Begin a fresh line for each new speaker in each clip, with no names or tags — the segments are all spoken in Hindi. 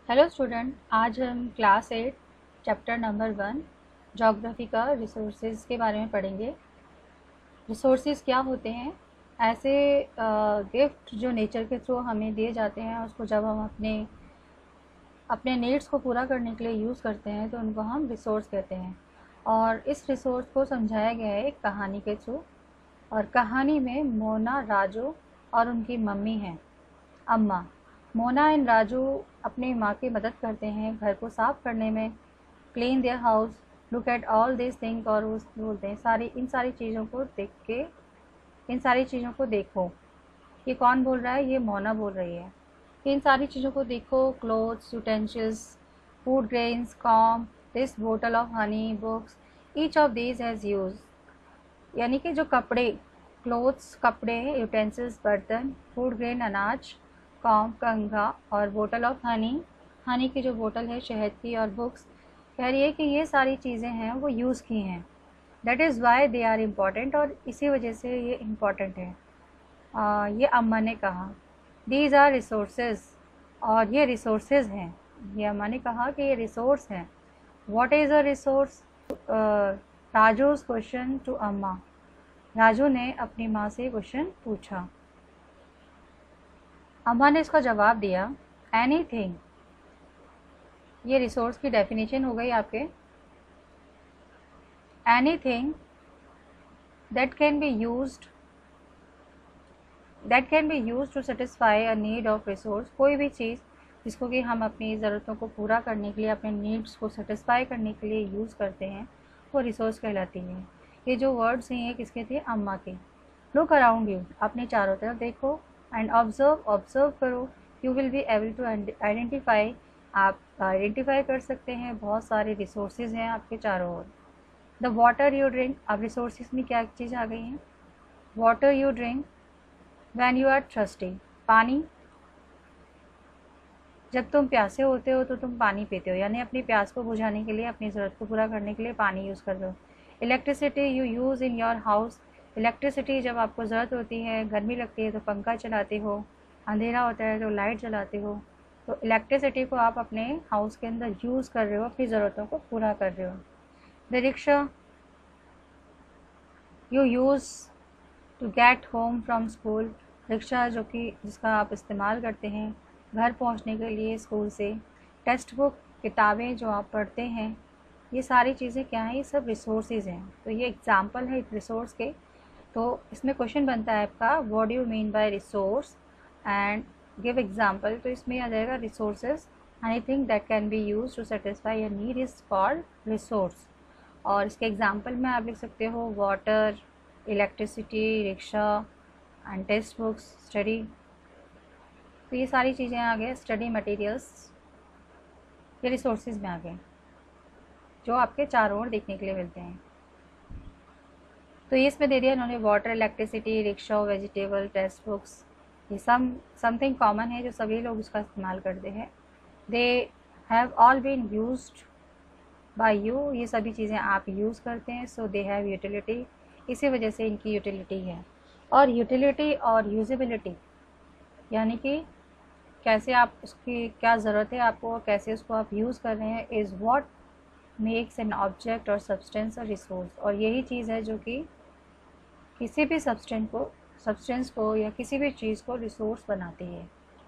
हेलो स्टूडेंट, आज हम क्लास 8 चैप्टर नंबर 1 ज्योग्राफी का रिसोर्सेज के बारे में पढ़ेंगे। रिसोर्सेज क्या होते हैं? ऐसे गिफ्ट जो नेचर के थ्रू हमें दिए जाते हैं, उसको जब हम अपने अपने नीड्स को पूरा करने के लिए यूज़ करते हैं तो उनको हम रिसोर्स कहते हैं। और इस रिसोर्स को समझाया गया है एक कहानी के थ्रू। और कहानी में मोना, राजू और उनकी मम्मी हैं, अम्मा। मोना एंड राजू अपनी माँ की मदद करते हैं घर को साफ करने में, clean their house, look at all this thing. और वो बोलते हैं इन सारी चीज़ों को देख के, इन सारी चीज़ों को देखो। ये कौन बोल रहा है? ये मोना बोल रही है कि इन सारी चीज़ों को देखो। Clothes, utensils, food grains, comb, this bottle of honey, books, each of these has use. यानी कि जो कपड़े, क्लोथ्स कपड़े, यूटेंसिल्स बर्तन, फूड ग्रेन अनाज, कॉम कंघा, और बोतल ऑफ हनी, हनी की जो बोतल है शहद की, और बुक्स, कह रही है कि ये सारी चीज़ें हैं वो यूज़ की हैं। That is why they are important, और इसी वजह से ये इम्पॉर्टेंट है। ये अम्मा ने कहा। दीज आर रिसोर्सेज, और ये रिसोर्सेज हैं। ये अम्मा ने कहा कि ये रिसोर्स हैं। What is a resource? Raju's question to अम्मा। राजू ने अपनी माँ से क्वेश्चन पूछा। अम्मा ने इसका जवाब दिया, एनीथिंग। ये रिसोर्स की डेफिनेशन हो गई आपके। Anything that can be used to satisfy a need of resource. कोई भी चीज़ जिसको कि हम अपनी ज़रूरतों को पूरा करने के लिए, अपने नीड्स को सेटिस्फाई करने के लिए यूज़ करते हैं, वो रिसोर्स कहलाती है। ये जो वर्ड्स हैं ये किसके थे? अम्मा के। लुक अराउंड यू, अपने चारों तरफ देखो, एंड ऑब्जर्व करो। You will be able to identify, आप आइडेंटिफाई कर सकते हैं बहुत सारे रिसोर्सेज हैं आपके चारों ओर। द वाटर यू ड्रिंक, अब रिसोर्सेज में क्या चीज़ आ गई है? Water you drink when you are thirsty, पानी। जब तुम प्यासे होते हो तो तुम पानी पीते हो, यानी अपनी प्यास को बुझाने के लिए, अपनी ज़रूरत को पूरा करने के लिए पानी यूज़ कर हो। Electricity you use in your house, electricity जब आपको ज़रूरत होती है, गर्मी लगती है तो पंखा चलाते हो, अंधेरा होता है तो लाइट जलाते हो। तो इलेक्ट्रिसिटी को आप अपने हाउस के अंदर यूज़ कर रहे हो, अपनी ज़रूरतों को पूरा कर रहे हो। The rickshaw you use to get home from school, rickshaw जो कि जिसका आप इस्तेमाल करते हैं घर पहुंचने के लिए स्कूल से। टेक्स्ट बुक, किताबें जो आप पढ़ते हैं, ये सारी चीज़ें क्या हैं? ये सब रिसोर्सेज हैं। तो ये एग्जांपल है रिसोर्स के। तो इसमें क्वेश्चन बनता है आपका, what do you mean by resource and give example. तो इसमें आ जाएगा resources, anything that can be use to satisfy your need is called resource. और इसके एग्जांपल में आप लिख सकते हो water, electricity, rickshaw and text books, study. तो ये सारी चीज़ें आ गए, स्टडी मटेरियल्स, ये रिसोर्सेज में आ गए जो आपके चारों ओर देखने के लिए मिलते हैं। तो ये इसमें दे दिया इन्होंने, water, electricity, rickshaw, vegetable, text books. ये समथिंग कॉमन है जो सभी लोग उसका इस्तेमाल करते हैं। They have all been used by you, ये सभी चीज़ें आप यूज़ करते हैं। सो दे हैव यूटिलिटी, इसी वजह से इनकी यूटिलिटी है। और यूटिलिटी और यूजेबिलिटी यानी कि कैसे आप उसकी क्या ज़रूरत है आपको, कैसे उसको आप यूज़ कर रहे हैं, is what makes an object और सब्सटेंस और रिसोर्स। और यही चीज़ है जो कि किसी भी सब्सटेंस को या किसी भी चीज़ को रिसोर्स बनाती है।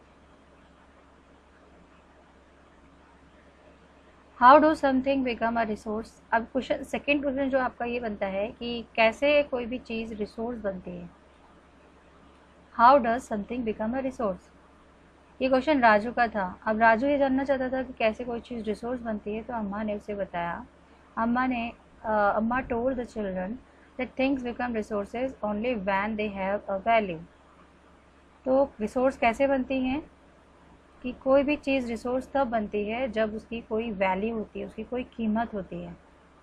How do something become a resource. अब क्वेश्चन, सेकेंड क्वेश्चन जो आपका ये बनता है कि कैसे कोई भी चीज़ रिसोर्स बनती है। How does something become a resource, ये क्वेश्चन राजू का था। अब राजू ये जानना चाहता था कि कैसे कोई चीज़ रिसोर्स बनती है, तो अम्मा ने उसे बताया। Amma told the children that things become resources only when they have a value. तो रिसोर्स कैसे बनती हैं कि कोई भी चीज़ रिसोर्स तब बनती है जब उसकी कोई वैल्यू होती है, उसकी कोई कीमत होती है।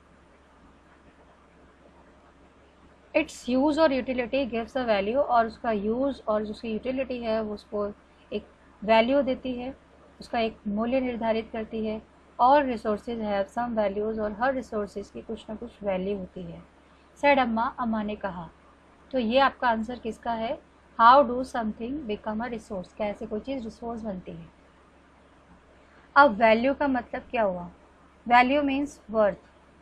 इट्स यूज़ और यूटिलिटी गिव्स अ वैल्यू, और उसका यूज़ और जो उसकी यूटिलिटी है वो उसको एक वैल्यू देती है, उसका एक मूल्य निर्धारित करती है। और रिसोर्सेज हैव सम वैल्यूज़, और हर रिसोर्सेज की कुछ ना कुछ वैल्यू होती है। सेड अम्मा, अम्मा ने कहा। तो ये आपका आंसर किसका है? How do something become a resource, कैसे कोई चीज़ रिसोर्स बनती है। अब वैल्यू का मतलब क्या हुआ? वैल्यू मीन्स वर्थ,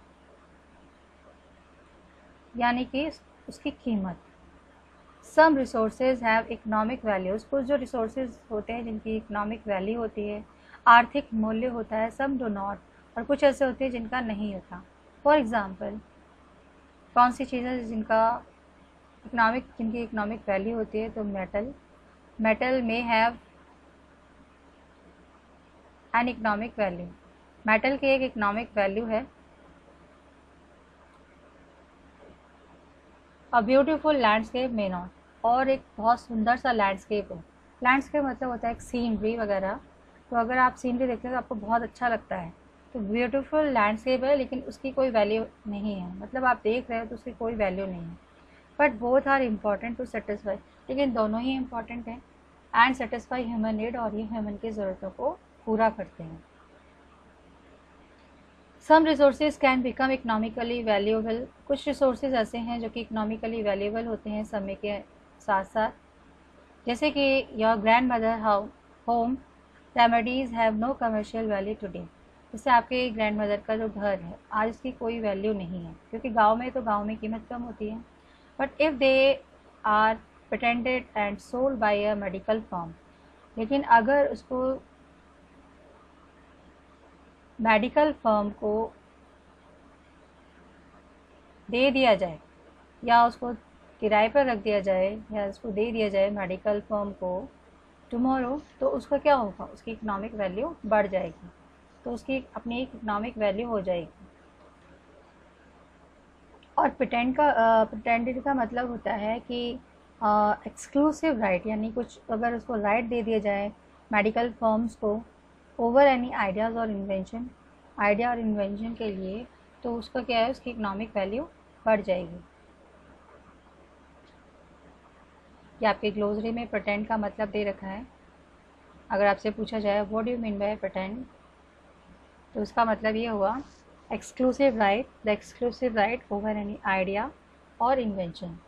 यानी कि उसकी कीमत। Some resources have economic values, कुछ जो रिसोर्सेज होते हैं जिनकी इकोनॉमिक वैल्यू होती है, आर्थिक मूल्य होता है। सम डू नॉट, और कुछ ऐसे होते हैं जिनका नहीं होता। फॉर एग्ज़ाम्पल, कौन सी चीज़ें जिनकी इकोनॉमिक वैल्यू होती है? तो मेटल में have an economic value, metal की एक इकोनॉमिक वैल्यू है। A beautiful landscape may not, और एक बहुत सुंदर सा लैंडस्केप हो। लैंडस्केप मतलब होता है एक सीनरी वगैरह, तो अगर आप सीनरी देखते हैं तो आपको बहुत अच्छा लगता है, तो ब्यूटीफुल लैंडस्केप है लेकिन उसकी कोई वैल्यू नहीं है, मतलब आप देख रहे हो तो उसकी कोई वैल्यू नहीं है। But both are important to satisfy, लेकिन दोनों ही इम्पॉर्टेंट हैं एंड सेटिस्फाई ह्यूमन नीड, और ये ह्यूमन की ज़रूरतों को पूरा करते हैं। Some resources can become economically valuable, कुछ रिसोर्सेज ऐसे हैं जो कि इकोनॉमिकली वैल्यूएबल होते हैं समय के साथ साथ, जैसे कि your grandmother home remedies have no commercial value today. जैसे आपके ग्रैंड मदर का जो घर है आज उसकी कोई वैल्यू नहीं है, क्योंकि गांव में तो गांव में कीमत कम होती है। But if they are patented and sold by a medical firm, लेकिन अगर उसको मेडिकल फर्म को दे दिया जाए या उसको किराए पर रख दिया जाए या उसको दे दिया जाए मेडिकल फर्म को टुमारो, तो उसका क्या होगा? उसकी इकोनॉमिक वैल्यू बढ़ जाएगी, तो उसकी अपनी एक इकोनॉमिक वैल्यू हो जाएगी। और पेटेंटेड का मतलब होता है कि एक्सक्लूसिव राइट, यानी कुछ अगर उसको राइट दे दिया जाए मेडिकल फर्म्स को ओवर एनी आइडियाज़ और इन्वेंशन, आइडिया और इन्वेंशन के लिए, तो उसका क्या है? उसकी इकोनॉमिक वैल्यू बढ़ जाएगी। ये आपके ग्लोसरी में पेटेंट का मतलब दे रखा है। अगर आपसे पूछा जाए what do you mean by patent, तो उसका मतलब ये हुआ exclusive right, the exclusive right over any idea और इन्वेंशन।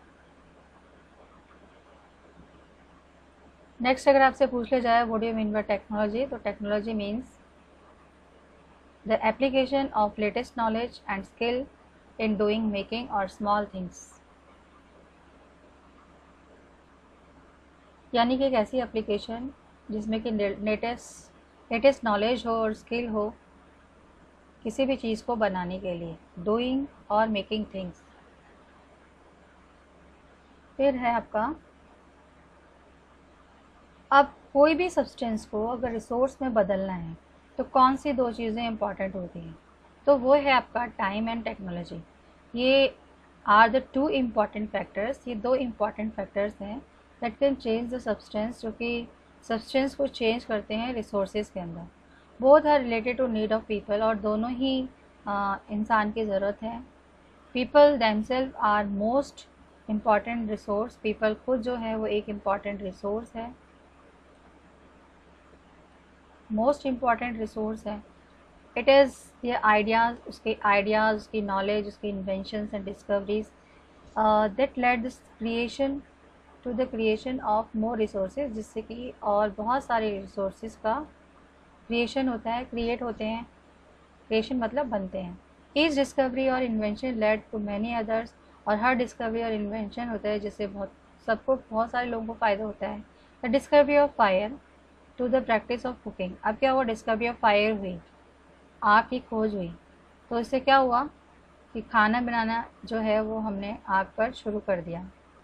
नेक्स्ट अगर आपसे पूछ लिया जाए what do you mean by technology, तो technology means the application of latest knowledge and skill in doing, making और स्मॉल थिंग्स, यानी कि एक ऐसी एप्लीकेशन जिसमें कि लेटेस्ट नॉलेज हो और स्किल हो किसी भी चीज़ को बनाने के लिए, डूइंग और मेकिंग थिंग्स। फिर है आपका, अब कोई भी सब्सटेंस को अगर रिसोर्स में बदलना है तो कौन सी दो चीज़ें इंपॉर्टेंट होती हैं? तो वो है आपका टाइम एंड टेक्नोलॉजी। ये are the two important factors, ये दो इम्पॉर्टेंट फैक्टर्स हैं that can change the substance, जो कि सब्सटेंस को चेंज करते हैं रिसोर्सेज के अंदर। Both are related to need of people, और दोनों ही इंसान की ज़रूरत है। People themselves are most important resource, people खुद जो है वो एक इम्पॉर्टेंट रिसोर्स है, मोस्ट इम्पॉर्टेंट रिसोर्स है। इट इज़ ये आइडियाज़, उसकी नॉलेज, उसकी inventions and discoveries that led this creation to the creation of more resources, जिससे कि और बहुत सारे रिसोर्सेज का क्रिएशन होता है, क्रिएट होते हैं। क्रिएशन मतलब बनते हैं। ईच डिस्कवरी और invention led to many others, और हर डिस्कवरी और इन्वेंशन होता है जिससे बहुत सारे लोगों को फ़ायदा होता है। The discovery of fire to the practice of cooking, अब क्या हुआ? डिस्कवरी ऑफ फायर हुई, आग की खोज हुई, तो इससे क्या हुआ कि खाना बनाना जो है वो हमने आग पर शुरू कर दिया।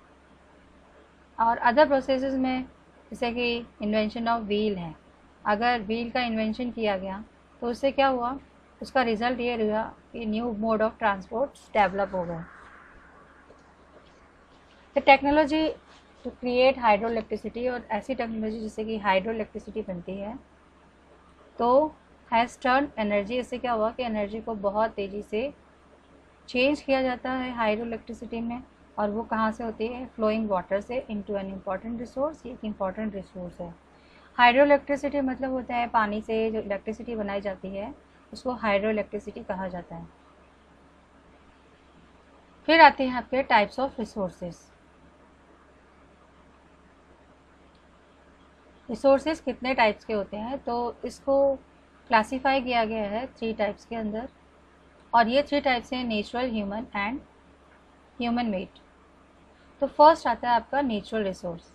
और अदर प्रोसेसेस में जैसे कि इन्वेंशन ऑफ व्हील है, अगर व्हील का इन्वेंशन किया गया तो उससे क्या हुआ? उसका रिजल्ट ये हुआ कि new mode of transport develop हो गए। The technology to create hydroelectricity, और ऐसी टेक्नोलॉजी जिससे कि हाइड्रो इलेक्ट्रिसिटी बनती है, तो हैज़ टर्न एनर्जी, इससे क्या हुआ कि एनर्जी को बहुत तेज़ी से चेंज किया जाता है हाइड्रो इलेक्ट्रिसिटी में। और वो कहाँ से होती है? फ्लोइंग वाटर से इनटू एन इम्पॉर्टेंट रिसोर्स, ये एक इम्पॉर्टेंट रिसोर्स है। हाइड्रो इलेक्ट्रिसिटी मतलब होता है पानी से जो इलेक्ट्रिसिटी बनाई जाती है उसको हाइड्रो इलेक्ट्रिसिटी कहा जाता है। फिर आते हैं आपके टाइप्स ऑफ रिसोर्सेज। रिसोर्सेज कितने टाइप्स के होते हैं? तो इसको क्लासीफाई किया गया है 3 टाइप्स के अंदर, और ये 3 टाइप्स हैं natural, human and human made. तो फर्स्ट आता है आपका नेचुरल रिसोर्स।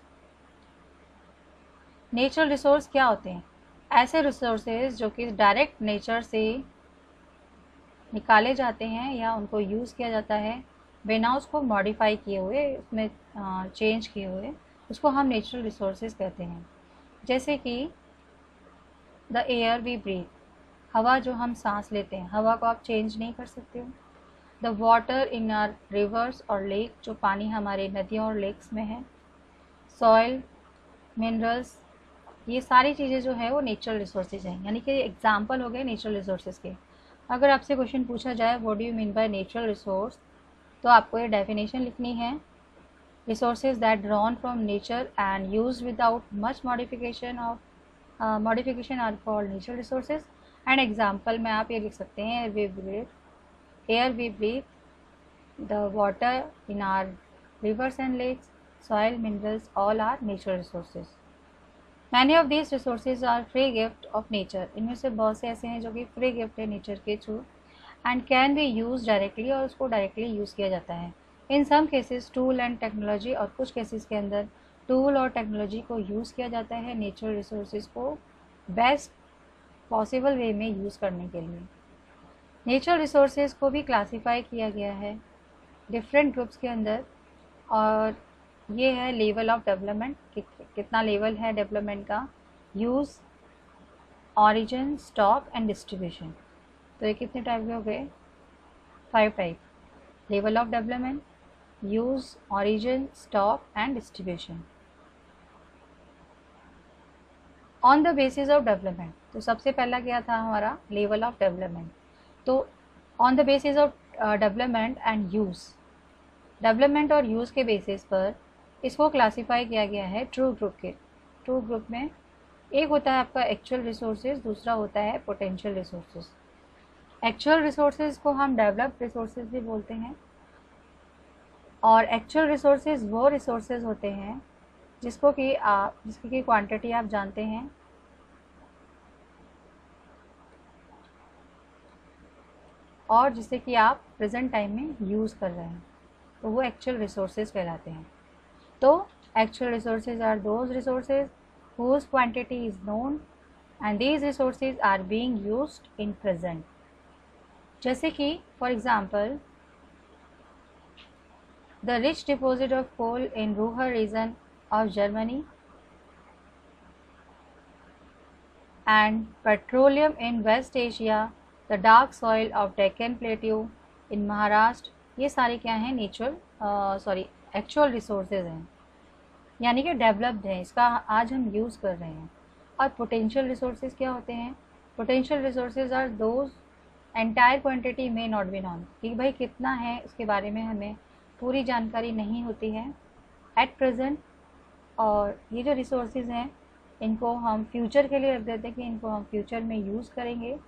नेचुरल रिसोर्स क्या होते हैं? ऐसे रिसोर्सेज जो कि डायरेक्ट नेचर से निकाले जाते हैं या उनको यूज़ किया जाता है बिना उसको मॉडिफाई किए हुए, उसमें चेंज किए हुए, उसको हम नेचुरल रिसोर्सेज कहते हैं। जैसे कि द एयर वी ब्रीथ, हवा जो हम सांस लेते हैं, हवा को आप चेंज नहीं कर सकते हो। The water in our rivers और लेक, जो पानी हमारे नदियों और लेक्स में है। सॉइल, मिनरल्स, ये सारी चीज़ें जो है वो नेचुरल रिसोर्सेज हैं, यानी कि एग्जाम्पल हो गए नेचुरल रिसोर्सेज के। अगर आपसे क्वेश्चन पूछा जाए what do you mean by natural resource, तो आपको ये डेफिनेशन लिखनी है, resources that drawn from nature and used without much modification are called natural resources. And example में आप ये लिख सकते हैं, air we breathe, the water in our rivers and lakes, soil, minerals, all are natural resources. Many of these resources are free gift of nature, इनमें से बहुत से ऐसे हैं जो कि फ्री गिफ्ट है नेचर के through, and can be use directly, और उसको डायरेक्टली यूज़ किया जाता है। In some cases tool and technology, और कुछ केसेस के अंदर टूल और टेक्नोलॉजी को यूज़ किया जाता है नेचुरल रिसोर्सेज को बेस्ट पॉसिबल वे में यूज़ करने के लिए। नेचुरल रिसोर्सेज को भी क्लासीफाई किया गया है डिफरेंट ग्रुप्स के अंदर, और ये है लेवल ऑफ डेवलपमेंट, कितना लेवल है डेवलपमेंट का, use, origin, stock and distribution. तो ये कितने टाइप के हो गए? 5 type, level of development, use, origin, stock and distribution. On the basis of development, तो सबसे पहला क्या था हमारा? Level of development. तो on the basis of development and use, development और यूज़ के बेसिस पर इसको क्लासीफाई किया गया है ट्रू ग्रुप के। ट्रू ग्रुप में एक होता है आपका एक्चुअल रिसोर्सेज, दूसरा होता है पोटेंशियल रिसोर्सेज। एक्चुअल रिसोर्सेज को हम डेवलप्ड रिसोर्सेज भी बोलते हैं, और एक्चुअल रिसोर्सेज वो रिसोर्सेज होते हैं जिसकी क्वांटिटी आप जानते हैं, और जिसे कि आप प्रेजेंट टाइम में यूज़ कर रहे हैं, तो वो एक्चुअल रिसोर्सेज कहलाते हैं। तो actual resources are those resources whose quantity is known and these resources are being used in present. जैसे कि for example the rich deposit of coal in Ruhr region of Germany and petroleum in West Asia, the dark soil of Deccan Plateau in Maharashtra, ये सारे क्या हैं? एक्चुअल रिसोर्सेज हैं, यानी कि डेवलप्ड है, इसका आज हम यूज़ कर रहे हैं। और पोटेंशियल रिसोर्सेज क्या होते हैं? Potential resources are those entire quantity may not be known, कि भाई कितना है इसके बारे में हमें पूरी जानकारी नहीं होती है एट प्रेजेंट, और ये जो रिसोर्सेज हैं इनको हम फ्यूचर के लिए रख देते हैं कि इनको हम फ्यूचर में यूज़ करेंगे।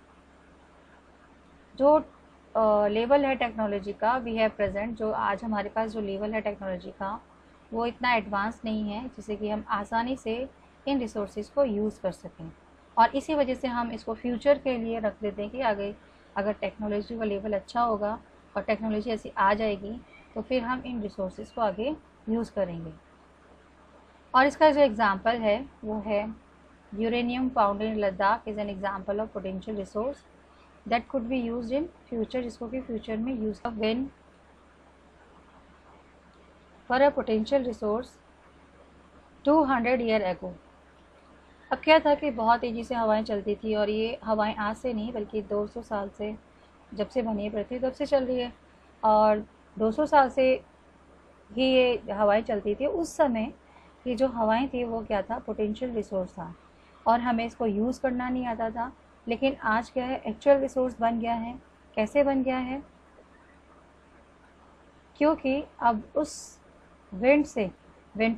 जो लेवल है टेक्नोलॉजी का वी हैव प्रेजेंट, जो आज हमारे पास जो लेवल है टेक्नोलॉजी का वो इतना एडवांस नहीं है जिससे कि हम आसानी से इन रिसोर्सेज को यूज़ कर सकें, और इसी वजह से हम इसको फ्यूचर के लिए रख देते हैं कि आगे अगर टेक्नोलॉजी का लेवल अच्छा होगा और टेक्नोलॉजी ऐसी आ जाएगी तो फिर हम इन रिसोर्सेज को आगे यूज़ करेंगे। और इसका जो एग्ज़ाम्पल है वो है uranium found in Ladakh is an example of potential resource that could be used in future, जिसको कि फ्यूचर में use when for a potential resource 200 year ago. अब क्या था कि बहुत तेज़ी से हवाएं चलती थी, और ये हवाएं आज से नहीं बल्कि 200 साल से, जब से बनी पृथ्वी तब से चल रही है, और 200 साल से ही ये हवाएं चलती थी। उस समय ये जो हवाएं थी वो क्या था? पोटेंशियल रिसोर्स था, और हमें इसको यूज़ करना नहीं आता था। लेकिन आज क्या है? एक्चुअल रिसोर्स बन गया है। कैसे बन गया है? क्योंकि अब उस विंड से विंड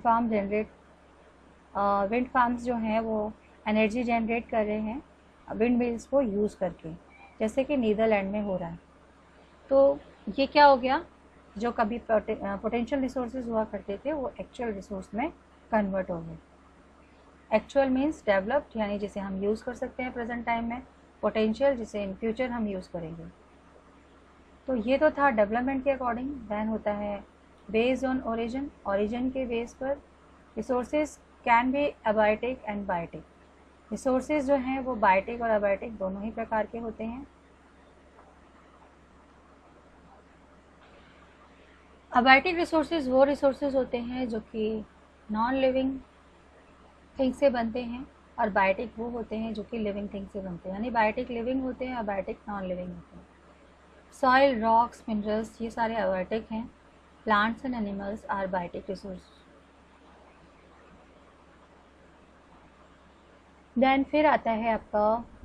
फार्म्स जो हैं वो एनर्जी जनरेट कर रहे हैं विंड मिल्स को यूज़ करके, जैसे कि नीदरलैंड में हो रहा है। तो ये क्या हो गया? जो कभी पोटेंशियल रिसोर्सेज हुआ करते थे वो एक्चुअल रिसोर्स में कन्वर्ट हो गए। एक्चुअल मीन्स डेवलप्ड, यानी जिसे हम यूज़ कर सकते हैं प्रेजेंट टाइम में। पोटेंशियल, जिसे इन फ्यूचर हम यूज़ करेंगे। तो ये तो था डेवलपमेंट के अकॉर्डिंग। देन होता है बेस्ड ऑन ओरिजिन, ओरिजिन के बेस पर resources can be abiotic and biotic. Resources जो हैं वो बायोटिक और अबायोटिक दोनों ही प्रकार के होते हैं। अबायोटिक रिसोर्सेज वो रिसोर्सेज होते हैं जो कि नॉन लिविंग थिंग से बनते हैं, और बायोटिक वो होते हैं जो कि लिविंग थिंग से बनते हैं। यानी बायोटिक लिविंग होते हैं, अबायोटिक नॉन लिविंग होते हैं। सॉइल, रॉक्स, मिनरल्स, ये सारे अबायोटिक हैं। Plants and animals are biotic resource. Then फिर आता है आपका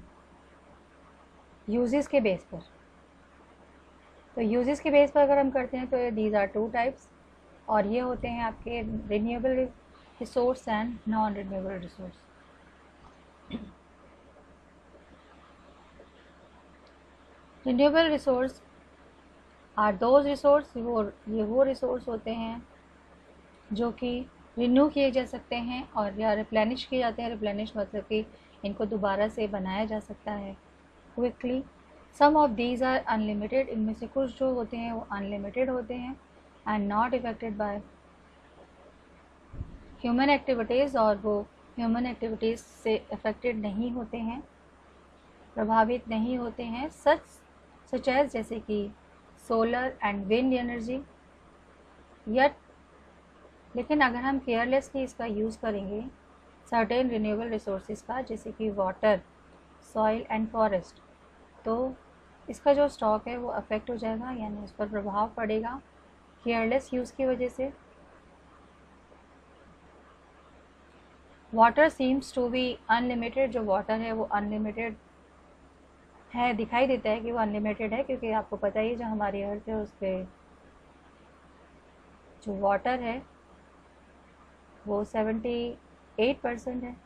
यूजेस के बेस पर। तो यूजेस के बेस पर अगर हम करते हैं तो दीज आर टू टाइप्स, और ये होते हैं आपके renewable resource and non renewable resource. Renewable resource are those resource, ये वो रिसोर्स होते हैं जो कि रिन्यू किए जा सकते हैं और या रिप्लेनिश किए जाते हैं। रिप्लेनिश मतलब कि इनको दोबारा से बनाया जा सकता है quickly. Some of these are unlimited, इनमें से कुछ जो होते हैं वो अनलिमिटेड होते हैं। And not affected by human activities, और वो ह्यूमन एक्टिविटीज़ से अफेक्टेड नहीं होते हैं, प्रभावित नहीं होते हैं। सच एज, जैसे कि solar and wind energy. Yet लेकिन अगर हम केयरलेसली इसका यूज़ करेंगे सर्टेन रिन्यूएबल रिसोर्सेज का, जैसे कि वाटर, सॉइल एंड फॉरेस्ट, तो इसका जो स्टॉक है वो अफेक्ट हो जाएगा, यानी उस पर प्रभाव पड़ेगा केयरलेस यूज़ की वजह से। Water seems to be unlimited, जो वाटर है वो अनलिमिटेड है, दिखाई देता है कि वो अनलिमिटेड है, क्योंकि आपको पता ही जो हमारी अर्थ है उस पर जो वाटर है वो 78% है,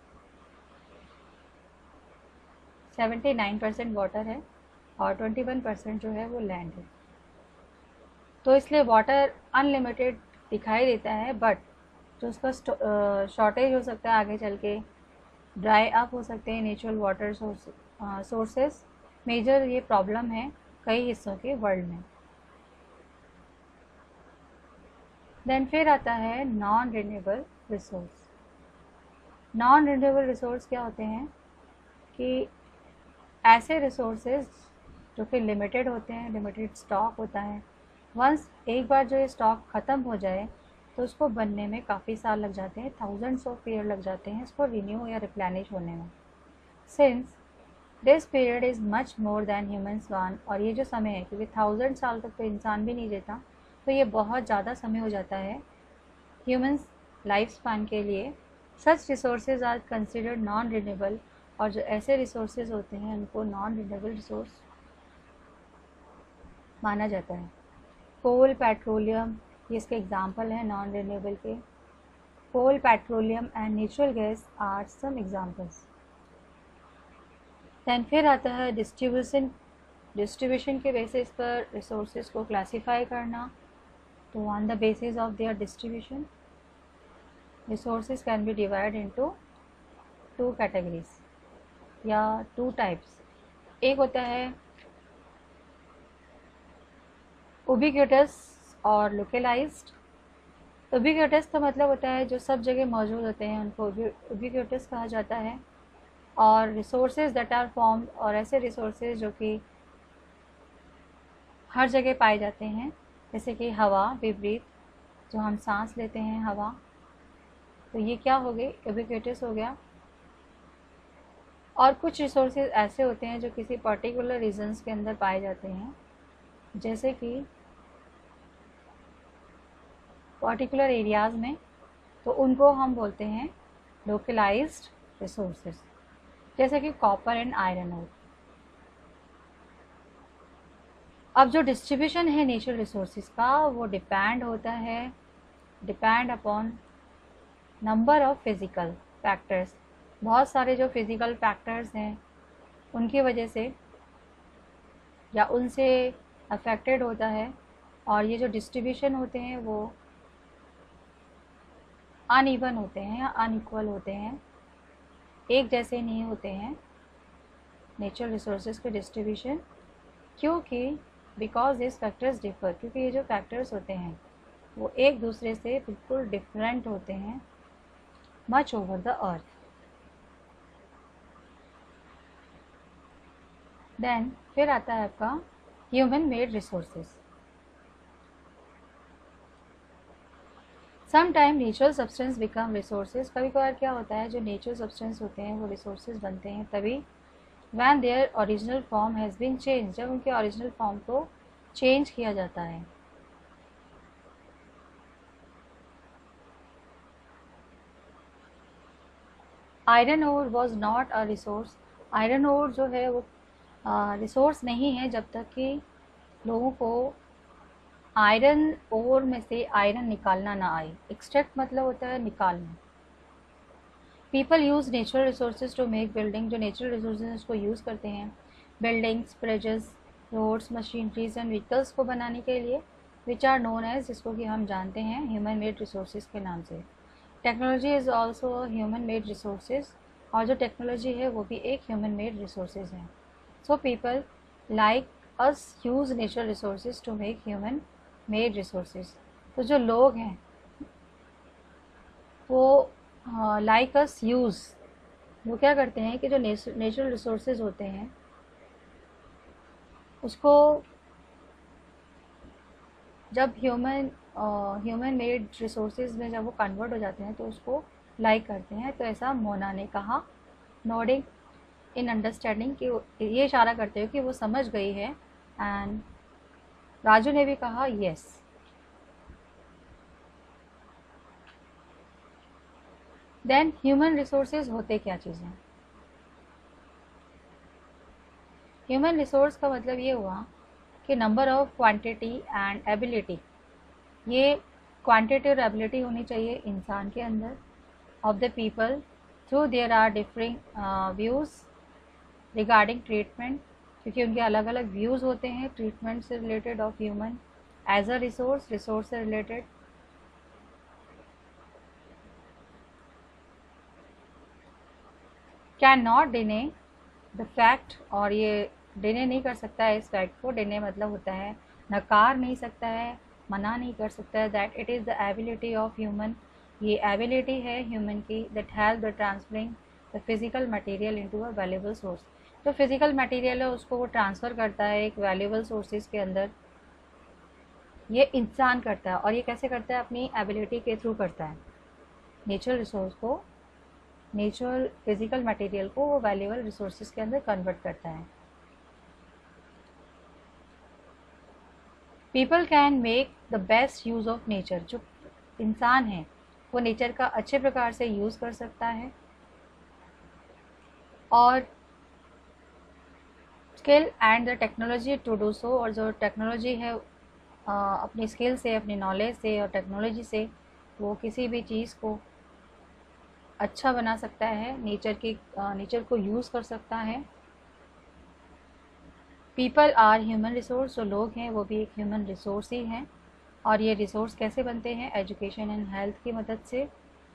79% वाटर है, और 21% जो है वो लैंड है। तो इसलिए वाटर अनलिमिटेड दिखाई देता है, बट जो उसका शॉर्टेज हो सकता है आगे चल के, ड्राई अप हो सकते हैं नेचुरल वाटर सोर्सेस। मेजर ये प्रॉब्लम है कई हिस्सों के वर्ल्ड में। देन फिर आता है non renewable resource. Non renewable resource क्या होते हैं कि ऐसे रिसोर्सेज जो कि लिमिटेड होते हैं, लिमिटेड स्टॉक होता है। वंस एक बार जो ये स्टॉक ख़त्म हो जाए तो उसको बनने में काफ़ी साल लग जाते हैं, थाउजेंड्स ऑफ ईयर लग जाते हैं इसको रिन्यू या रिप्लेनिश होने में। Since this period is much more than humans one, और ये जो समय है, क्योंकि 1000 साल तक तो इंसान भी नहीं देता, तो ये बहुत ज़्यादा समय हो जाता है ह्यूमन्स लाइफ स्पैन के लिए। Such resources are considered non renewable, और जो ऐसे रिसोर्सेज होते हैं उनको नॉन रिन्यूएबल रिसोर्स माना जाता है। कोल, पेट्रोलियम, ये इसके एग्जाम्पल हैं नॉन रिन्यूएबल के। Coal, petroleum and natural gas are some examples. Then फिर आता है डिस्ट्रीब्यूशन। डिस्ट्रीब्यूशन के बेसिस पर रिसोर्सेज को क्लासीफाई करना। तो on the basis of their distribution resources can be divide into two categories या टू टाइप्स। एक होता है उबिक्यूटस और लोकलाइज्ड। उबिक्यूटस का मतलब होता है जो सब जगह मौजूद होते हैं उनको उबिक्यूटस कहा जाता है। और रिसोर्सेज दैट आर फॉर्म्ड, और ऐसे रिसोर्सेज जो कि हर जगह पाए जाते हैं, जैसे कि हवा, विपरीत, जो हम सांस लेते हैं हवा, तो ये क्या हो गई, उबिक्यूटस हो गया। और कुछ रिसोर्सेज ऐसे होते हैं जो किसी पर्टिकुलर रीजन्स के अंदर पाए जाते हैं, जैसे कि पर्टिकुलर एरियाज़ में, तो उनको हम बोलते हैं लोकलाइज्ड रिसोर्सेज, जैसे कि कॉपर एंड आयरन ओर। अब जो डिस्ट्रीब्यूशन है नेचुरल रिसोर्सेज का वो depend upon number of physical factors. बहुत सारे जो फिज़िकल फैक्टर्स हैं उनकी वजह से या उनसे अफेक्टेड होता है, और ये जो डिस्ट्रीब्यूशन होते हैं वो अनइवन होते हैं या अनइक्वल होते हैं। एक जैसे नहीं होते हैं नेचुरल रिसोर्सेज के डिस्ट्रीब्यूशन, क्योंकि बिकॉज दिस फैक्टर्स डिफर, क्योंकि ये जो फैक्टर्स होते हैं वो एक दूसरे से बिल्कुल डिफरेंट होते हैं much over the earth. Then फिर आता है आपका human made resources. Some time natural substance become resources, कभी कभार क्या होता है जो नेचुरल सब्सटेंस होते हैं वो रिसोर्सेज बनते हैं तभी when their original form has been change, जब उनके ओरिजिनल फॉर्म को चेंज किया जाता है। Iron ore was not a resource, iron ore जो है वो रिसोर्स नहीं है जब तक कि लोगों को आयरन ओर में से आयरन निकालना ना आए। एक्सट्रैक्ट मतलब होता है निकालना। People use natural resources to make building, जो नेचुरल रिसोर्सेज उसको यूज़ करते हैं buildings, bridges, roads, machineries and vehicles को बनाने के लिए, विच आर नोन एज, जिसको कि हम जानते हैं ह्यूमन मेड रिसोर्सेज के नाम से। Technology is also human made resources, और जो टेक्नोलॉजी है वो भी एक ह्यूमन मेड रिसोर्सेज है। So people like us use natural resources to make human made resources. तो जो लोग हैं वो लाइक अस यूज़, वो क्या करते हैं कि जो नेचुरल रिसोर्सेज होते हैं उसको जब ह्यूमन मेड रिसोर्सेज में जब वो कन्वर्ट हो जाते हैं तो उसको लाइक करते हैं। तो ऐसा मोना ने कहा, नोडिंग इन अंडरस्टैंडिंग, कि ये इशारा करते हो कि वो समझ गई है। एंड राजू ने भी कहा यस। देन ह्यूमन रिसोर्सेज होते क्या चीज़ें? ह्यूमन रिसोर्स का मतलब ये हुआ कि number of quantity and ability, ये क्वांटिटी और एबिलिटी होनी चाहिए इंसान के अंदर of the people through there are differing views regarding treatment, क्योंकि उनके अलग अलग व्यूज़ होते हैं ट्रीटमेंट से related of human as a resource, resource से related. Can not deny the fact, और ये डिने नहीं कर सकता है इस फैक्ट को, डिने मतलब होता है नकार नहीं सकता है, मना नहीं कर सकता है, that it is the ability of human, ये एबिलिटी है ह्यूमन की, that help the transferring the physical material into a valuable source, जो फिजिकल मटेरियल है उसको वो ट्रांसफ़र करता है एक वैल्यूएबल सोर्सेज के अंदर, ये इंसान करता है। और ये कैसे करता है? अपनी एबिलिटी के थ्रू करता है। नेचुरल रिसोर्स को, नेचुरल फिजिकल मटेरियल को वो वैल्यूएबल रिसोर्सेज के अंदर कन्वर्ट करता है। People can make the best use of nature, जो इंसान है वो नेचर का अच्छे प्रकार से यूज़ कर सकता है और skill and the technology to do so, और जो टेक्नोलॉजी है अपनी स्किल से, अपनी नॉलेज से और टेक्नोलॉजी से वो किसी भी चीज़ को अच्छा बना सकता है, नेचर को यूज़ कर सकता है। पीपल आर ह्यूमन रिसोर्स, जो लोग हैं वो भी एक ह्यूमन रिसोर्स ही हैं। और ये रिसोर्स कैसे बनते हैं? एजुकेशन एंड हेल्थ की मदद से।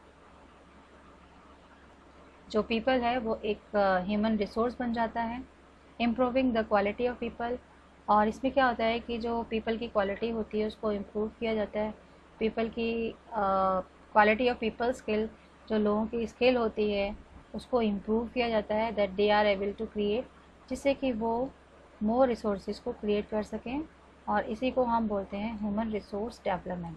जो पीपल है वो एक ह्यूमन रिसोर्स बन जाता है। Improving the quality of people, और इसमें क्या होता है कि जो पीपल की क्वालिटी होती है उसको इम्प्रूव किया जाता है। पीपल की क्वालिटी ऑफ पीपल स्किल, जो लोगों की स्किल होती है उसको इम्प्रूव किया जाता है, that they are able to create, जिससे कि वो मोर रिसोर्सेज को क्रिएट कर सकें, और इसी को हम बोलते हैं ह्यूमन रिसोर्स डेवलपमेंट।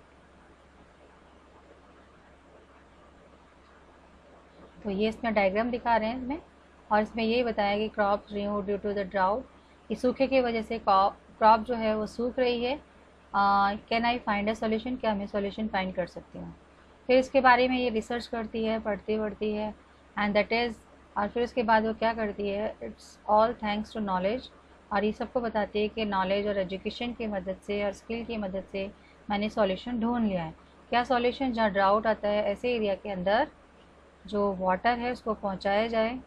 तो ये इसमें डायग्राम दिखा रहे हैं इसमें, और इसमें यही बताया कि crop renew due to the drought, कि सूखे की वजह से क्रॉप जो है वो सूख रही है। Can I find a solution, क्या मैं सोल्यूशन फाइंड कर सकती हूँ? फिर इसके बारे में ये रिसर्च करती है, पढ़ती है, एंड दैट इज़, और फिर उसके बाद वो क्या करती है? It's all thanks to knowledge, और ये सबको बताती है कि नॉलेज और एजुकेशन की मदद से और स्किल की मदद से मैंने सॉल्यूशन ढूंढ लिया है। क्या सॉल्यूशन? जहाँ ड्राउट आता है ऐसे एरिया के अंदर जो वाटर है उसको पहुंचाया जाए।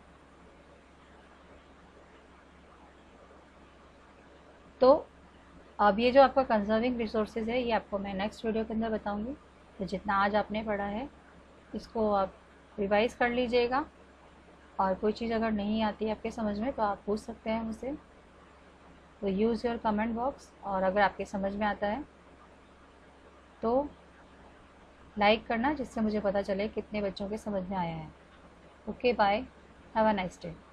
तो अब ये जो आपका कंजर्विंग रिसोर्सेज है ये आपको मैं नेक्स्ट वीडियो के अंदर बताऊंगी। तो जितना आज आपने पढ़ा है इसको आप रिवाइज कर लीजिएगा। और कोई चीज़ अगर नहीं आती है आपके समझ में तो आप पूछ सकते हैं मुझसे। तो यूज़ योर कमेंट बॉक्स, और अगर आपके समझ में आता है तो लाइक करना, जिससे मुझे पता चले कितने बच्चों के समझ में आया है। Okay bye, have a nice day.